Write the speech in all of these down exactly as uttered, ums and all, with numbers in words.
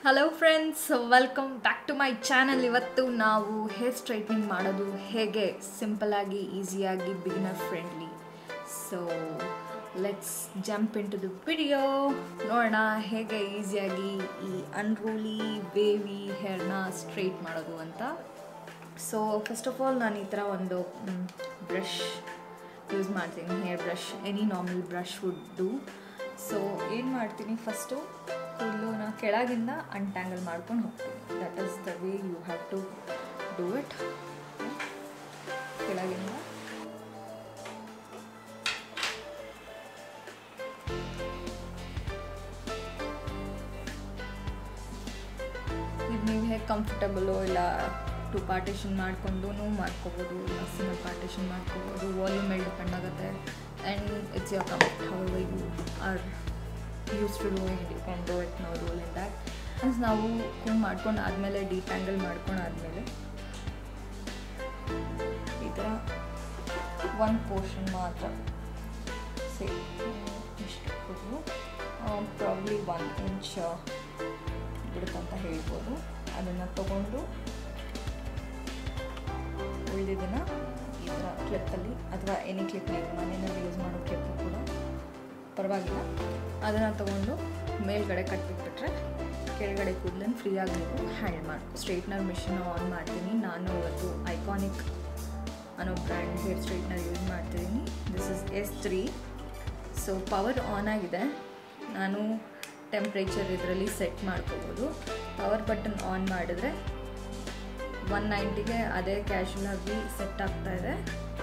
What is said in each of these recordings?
Hello friends, welcome back to my channel. ಇವತ್ತು ನಾವು hair straightening ಮಾಡೋದು ಹೇಗೆ ಸಿಂಪಲಾಗಿ ಈಸಿಯಾಗಿ beginner friendly. So let's jump into the video. ನೋಡೋಣ ಹೇಗೆ ಈಸಿಯಾಗಿ ಈ ಅನ್ರೂಲಿ ವೇವಿ ಹೇರ್ನ ಸ್ಟ್ರೈಟ್ ಮಾಡೋದು ಅಂತ. ಸೊ ಫಸ್ಟ್ ಆಫ್ ಆಲ್ ನಾನು ಈ ಥರ ಒಂದು ಬ್ರಷ್ ಯೂಸ್ ಮಾಡ್ತೀನಿ, hair brush. Any normal brush would do. So ಏನು ಮಾಡ್ತೀನಿ, ಫಸ್ಟು ಕೂದಲುನ ಕೆಳಗಿಂದ ಅನ್ಟ್ಯಾಂಗಲ್ ಮಾಡ್ಕೊಂಡು ಹೋಗ್ತೀನಿ. That is the way you have to do it. ಕೆಳಗಿಂದ ಇದು ನೀವು ಹೇಗೆ ಕಂಫರ್ಟಬಲು, ಇಲ್ಲ ಟು ಪಾರ್ಟಿಷನ್ ಮಾಡ್ಕೊಂಡು ಮಾಡ್ಕೋಬೋದು, ಇಲ್ಲ ಸಿಂಗಲ್ ಪಾರ್ಟಿಷನ್ ಮಾಡ್ಕೋಬೋದು. ವಾಲ್ಯೂಮ್ ಮೇಲೆ ಡಿಪೆಂಡ್ ಆಗುತ್ತೆ. And it's your comfort, how you are use to doing it. You can do it, no rule in that. Means ನಾವು ಕೂಮ್ ಮಾಡ್ಕೊಂಡು ಆದಮೇಲೆ ಡಿಟ್ಯಾಂಗಲ್ ಮಾಡ್ಕೊಂಡು ಆದಮೇಲೆ ಈ ಥರ ಒಂದು ಪೋರ್ಷನ್ ಮಾತ್ರ ಸೇ ಇಷ್ಟು ಕೊಟ್ಟು ಪ್ರಾಬ್ಲಿ ಒನ್ ಇಂಚ್ ಬಿಡುತ್ತಂತ ಹೇಳ್ಬೋದು. ಅದನ್ನು ತಗೊಂಡು ಉಳಿದಿದ್ದನ್ನು ಈ ಥರ ಕ್ಲಿಪ್ಪಲ್ಲಿ, ಅಥವಾ ಎನಿ ಕ್ಲಿಪ್ ನೀವು ಮನೆಯಲ್ಲಿ ಯೂಸ್ ಮಾಡೋ ಕ್ಲಿಪ್ ಕೂಡ ಪರವಾಗಿಲ್ಲ, ಅದನ್ನು ತೊಗೊಂಡು ಮೇಲ್ಗಡೆ ಕಟ್ಬಿಟ್ಬಿಟ್ರೆ ಕೆಳಗಡೆ ಕೂದಲನ್ನು ಫ್ರೀಯಾಗಿ ನೀವು ಹ್ಯಾಂಡಲ್ ಮಾಡಿ. ಸ್ಟ್ರೈಟ್ನರ್ ಮಿಷಿನ್ ಆನ್ ಮಾಡ್ತೀನಿ. ನಾನು ಇವತ್ತು ಐಕಾನಿಕ್ ಅನ್ನೋ ಬ್ರ್ಯಾಂಡ್ ಹೇರ್ ಸ್ಟ್ರೈಟ್ನರ್ ಯೂಸ್ ಮಾಡ್ತಿದ್ದೀನಿ. This is S three. So power on ಆಗಿದೆ. ನಾನು ಟೆಂಪ್ರೇಚರ್ ಇದರಲ್ಲಿ ಸೆಟ್ ಮಾಡ್ಕೋಬೋದು. ಪವರ್ ಬಟನ್ ಆನ್ ಮಾಡಿದ್ರೆ ಒನ್ ನೈಂಟಿಗೆ ಅದೇ ಕ್ಯಾಶುವಲ್ ಆಗಿ ಸೆಟ್ ಆಗ್ತಾಯಿದೆ.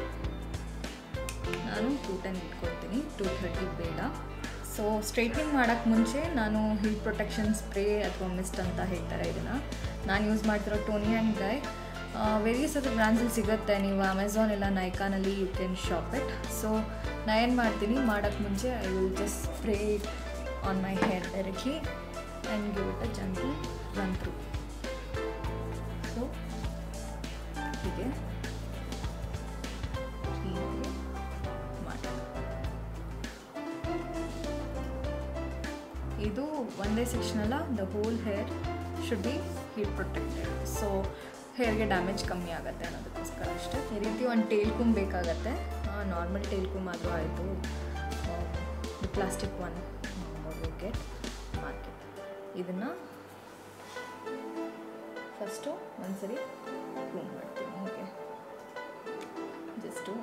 ನಾನು ಟೂ ಟೆನ್ ಇಟ್ಕೊಳ್ತೀನಿ, ಟೂ ಥರ್ಟಿ ಬೇಡ. ಸೊ ಸ್ಟ್ರೈಟ್ನಿಂಗ್ ಮಾಡೋಕ್ಕೆ ಮುಂಚೆ ನಾನು ಹೀಟ್ ಪ್ರೊಟೆಕ್ಷನ್ ಸ್ಪ್ರೇ ಅಥವಾ ಮಿಸ್ಟ್ ಅಂತ ಹೇಳ್ತಾರೆ ಇದನ್ನು. ನಾನು ಯೂಸ್ ಮಾಡ್ತಿರೋ ಟೋನಿ ಆ್ಯಂಡ್ ಗೈ. ವೇರಿಯಸ್ ಆದ ಬ್ರ್ಯಾಂಡ್ಸಲ್ಲಿ ಸಿಗುತ್ತೆ, ನೀವು ಅಮೆಝಾನ್ ಇಲ್ಲ ನೈಕಾನಲ್ಲಿ you can shop it. So ನಾನು ಏನು ಮಾಡ್ತೀನಿ, ಮಾಡೋಕ್ಕೆ ಮುಂಚೆ I will just spray it on my hair directly and give it a gentle run through. So ಹೀಗೆ ಇದು ಒಂದೇ ಸೆಕ್ಷನ್ ಅಲ್ಲ, the whole hair should be heat protected. So ಹೇರ್ಗೆ ಡ್ಯಾಮೇಜ್ ಕಮ್ಮಿ ಆಗುತ್ತೆ ಅನ್ನೋದಕ್ಕೋಸ್ಕರ ಅಷ್ಟೇ. ಈ ರೀತಿ ಒಂದು ಟೇಲ್ ಕೂಮ್ ಬೇಕಾಗತ್ತೆ. ನಾರ್ಮಲ್ ಟೇಲ್ ಕೂಮ್ ಆದರೂ ಆಯಿತು, ಪ್ಲಾಸ್ಟಿಕ್ ಒನ್ ಗೆಟ್ ಮಾರ್ಕೆಟ್. ಇದನ್ನು ಫಸ್ಟು ಒಂದ್ಸರಿ ಕೂಮ್ ಮಾಡ್ತೀನಿ. ಹೀಗೆ ಜಸ್ಟು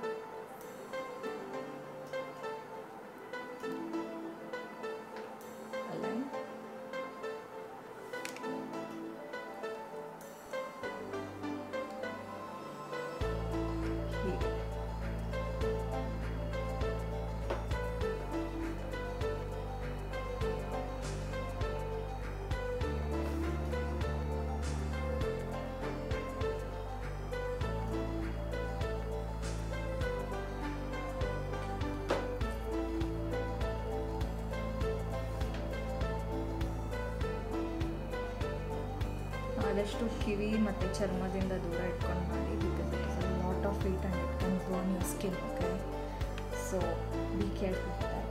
ಆದಷ್ಟು ಕಿವಿ ಮತ್ತು ಚರ್ಮದಿಂದ ದೂರ ಇಟ್ಕೊಂಡು ಮಾಡಿ. Because it is a lot of heat and it can burn your skin. Okay, so be careful with that.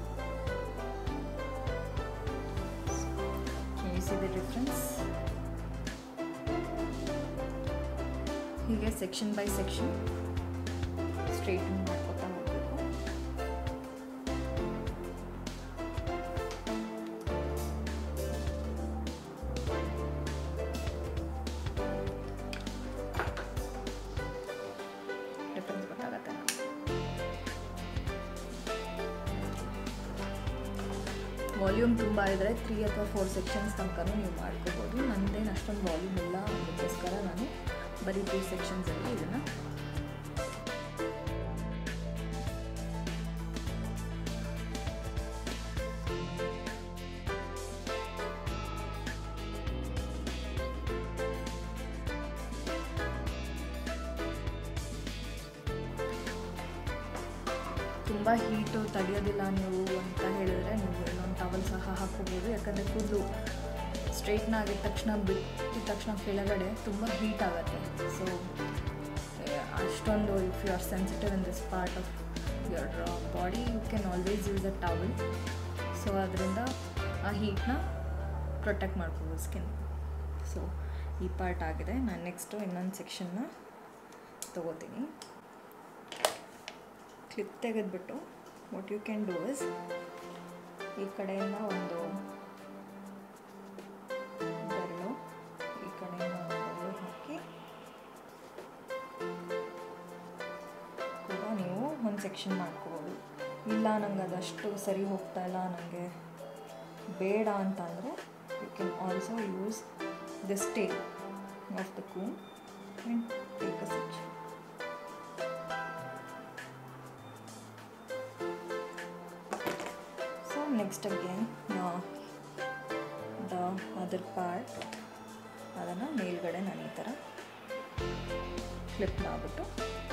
Can you see the difference? ಹೀಗೆ ಸೆಕ್ಷನ್ ಬೈ ಸೆಕ್ಷನ್ ಸ್ಟ್ರೈಟನ್ ಮಾಡ್ಕೊತಾ ಹೋಗಬೇಕು. ವಾಲ್ಯೂಮ್ ತುಂಬ ಇದ್ದರೆ ತ್ರೀ ಅಥವಾ ಫೋರ್ ಸೆಕ್ಷನ್ಸ್ ತನಕನೂ ನೀವು ಮಾಡ್ಕೋಬೋದು. ನನ್ನದೇನು ಅಷ್ಟೊಂದು ವಾಲ್ಯೂಮ್ ಇಲ್ಲ, ಅದಕ್ಕೋಸ್ಕರ ನಾನು ಬರೀ ಟೂ ಸೆಕ್ಷನ್ಸಲ್ಲಿ ಇದನ್ನು ತುಂಬ ಹೀಟು ತಡೆಯೋದಿಲ್ಲ ನೀವು ಅಂತ ಹೇಳಿದ್ರೆ ನೀವು ಇನ್ನೊಂದು ಟವಲ್ ಸಹ ಹಾಕ್ಕೋಬೋದು. ಯಾಕಂದರೆ ಕೂದಲು ಸ್ಟ್ರೈಟ್ನ್ ಆಗಿದ ತಕ್ಷಣ ಬಿಟ್ಟಿದ ತಕ್ಷಣ ಕೆಳಗಡೆ ತುಂಬ ಹೀಟ್ ಆಗುತ್ತೆ. ಸೊ ಅಷ್ಟೊಂದು if you are sensitive in this part of your body you can always use a towel. So ಅದರಿಂದ ಆ ಹೀಟ್ನ ಪ್ರೊಟೆಕ್ಟ್ ಮಾಡ್ಕೋಬೋದು ಸ್ಕಿನ್. ಸೊ ಈ ಪಾರ್ಟ್ ಆಗಿದೆ. ನಾನು ನೆಕ್ಸ್ಟು ಇನ್ನೊಂದು ಸೆಕ್ಷನ್ನ ತೊಗೋತೀನಿ. ಕ್ಲಿಪ್ ತೆಗೆದುಬಿಟ್ಟು what you can do is ಈ ಕಡೆಯಿಂದ ಒಂದು ಬೆರಳು, ಈ ಕಡೆಯಿಂದ ಒಂದು ಬೆರಳು ಹಾಕಿ ಕೂಡ ನೀವು ಒಂದು ಸೆಕ್ಷನ್ ಮಾಡ್ಕೋಬೋದು. ಇಲ್ಲ ನಂಗೆ ಅದಷ್ಟು ಸರಿ ಹೋಗ್ತಾ ಇಲ್ಲ, ನನಗೆ ಬೇಡ ಅಂತ ಅಂದರೆ you can also use this tail of the comb and take a section. So next again the other part ಅದನ್ನು ಮೇಲ್ಗಡೆ ನಾನು ಈ ಥರ ಫ್ಲಿಪ್ ಮಾಡಿಬಿಟ್ಟು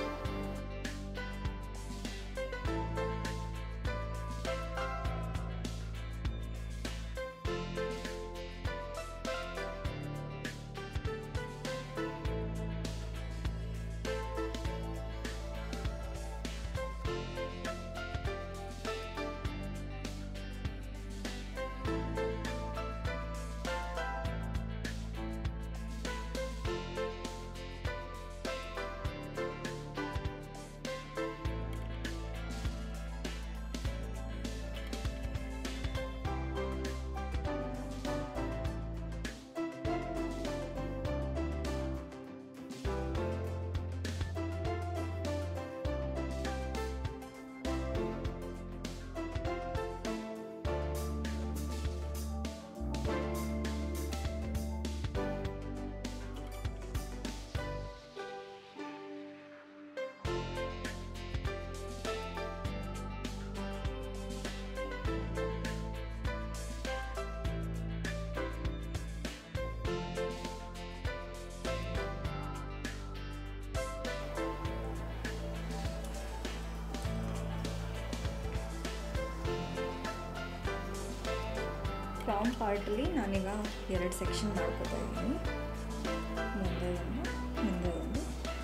ಕ್ರೌನ್ ಪಾರ್ಟಲ್ಲಿ ನಾನೀಗ ಎರಡು ಸೆಕ್ಷನ್ ಮಾಡ್ಕೋತಾ ಇದ್ದೀನಿ. ಮುಂದೆ ಒಂದು, ಹಿಂದೆ ಒಂದು.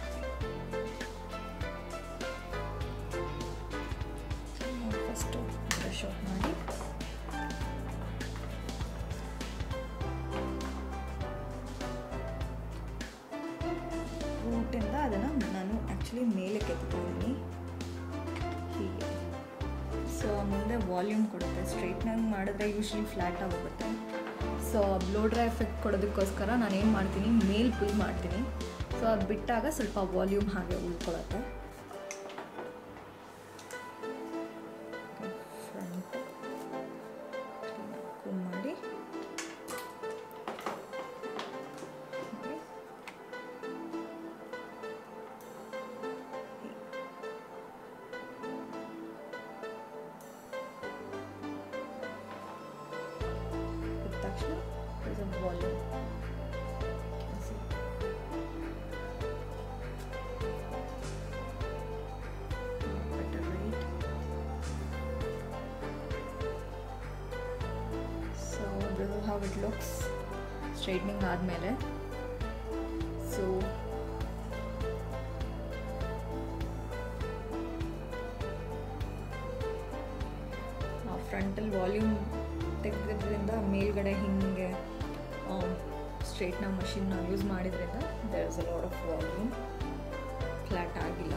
ಫಸ್ಟು ಬ್ರಷ್ ಔಟ್ ಮಾಡಿ ರೂಟಿಂದ ಅದನ್ನು ನಾನು ಆ್ಯಕ್ಚುಲಿ ಮೇಲೆ ಕೆತ್ತಾ ಇದ್ದೀನಿ ಹೀಗೆ. ಸೊ ಮುಂದೆ ವಾಲ್ಯೂಮ್ ಕೊಡುತ್ತೆ. ಸ್ಟ್ರೈಟ್ನಿಂಗ್ ಮಾಡಿದ್ರೆ ಯೂಶ್ವಲಿ ಫ್ಲ್ಯಾಟ್ ಆಗೋಗುತ್ತೆ. ಸೊ ಬ್ಲೋ ಡ್ರೈ ಎಫೆಕ್ಟ್ ಕೊಡೋದಕ್ಕೋಸ್ಕರ ನಾನು ಏನು ಮಾಡ್ತೀನಿ, ಮೇಲ್ ಪುಲ್ ಮಾಡ್ತೀನಿ. ಸೊ ಅದು ಬಿಟ್ಟಾಗ ಸ್ವಲ್ಪ ವಾಲ್ಯೂಮ್ ಹಾಗೆ ಉಳ್ಕೊಳ್ಳುತ್ತೆ. ಫ್ರಂಟ್ ಕೂಮ್ ಮಾಡಿ ತಕ್ಷಣ there's a volume. You can see. Better, right? So this is how it looks straightening ಆದ್ಮೇಲೆ. So ಫ್ರಂಟಲ್ ವಾಲ್ಯೂಮ್ ತೆಗೆದ್ರಿಂದ ಮೇಲ್ಗಡೆ ಹಿಂಗೆ ಸ್ಟ್ರೈಟ್ನ ಮಷಿನ್ನ ಯೂಸ್ ಮಾಡಿದ್ರಿಂದ there is a lot of volume, flat ಆಗಿಲ್ಲ.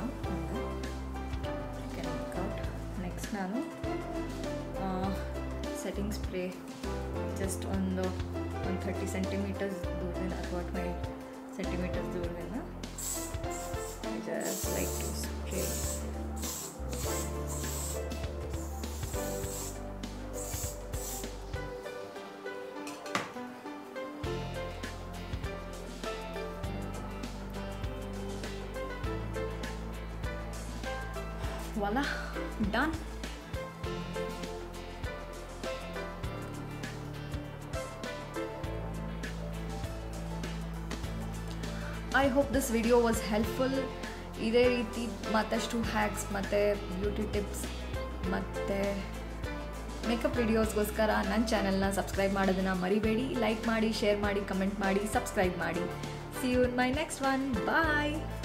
ಔಟ್ ನೆಕ್ಸ್ಟ್ ನಾನು ಸೆಟ್ಟಿಂಗ್ ಸ್ಪ್ರೇ ಜಸ್ಟ್ ಒಂದು ಒಂದು ಥರ್ಟಿ ಸೆಂಟಿಮೀಟರ್ಸ್ ದೂರದಿಂದ ಅಥವಾ ಟ್ವೆಲ್ ಸೆಂಟಿಮೀಟರ್ಸ್ ದೂರದಿಂದ just like to spray. Voila, done. I hope this video was helpful. ಇದೇ ರೀತಿ ಮತ್ತಷ್ಟು ಹ್ಯಾಕ್ಸ್ ಮತ್ತು ಬ್ಯೂಟಿ ಟಿಪ್ಸ್ ಮತ್ತು ಮೇಕಪ್ ವಿಡಿಯೋಸ್ಗೋಸ್ಕರ ನನ್ನ ಚಾನಲ್ನ ಸಬ್ಸ್ಕ್ರೈಬ್ ಮಾಡೋದನ್ನು ಮರಿಬೇಡಿ. ಲೈಕ್ ಮಾಡಿ, ಶೇರ್ ಮಾಡಿ, ಕಮೆಂಟ್ ಮಾಡಿ, ಸಬ್ಸ್ಕ್ರೈಬ್ ಮಾಡಿ. See you in my next one. Bye.